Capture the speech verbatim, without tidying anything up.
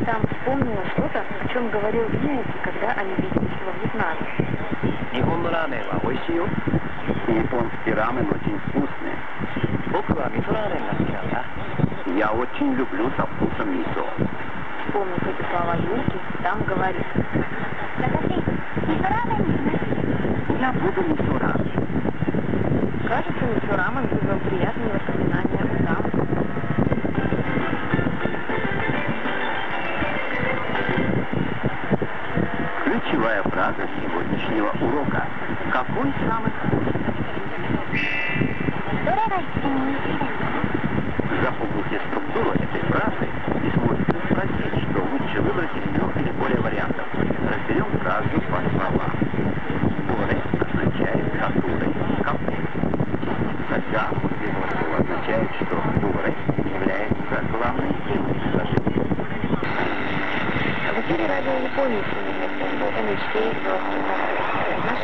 Там вспомнила что-то, о чем говорил Юки, когда они виделись во Вьетнаме. Японский рамен очень вкусный. Я очень люблю со вкусом мисо. Вспомнив эти слова Юки, там говорит. Я буду мисо рамен. Кажется, мисо рамен вызвал приятные воспоминания у Там. Ключевая фраза сегодняшнего урока. Какой самый вкусный? Запомните структуру этой фразы и сможете спросить, что лучше выбрать из трех или более вариантов. Разберем фразу по словам. Доре означает который, какой. Тогда после этого означает, что доре является главной темой предложения. В эфире радио Японии сегодня был эн эйч кей.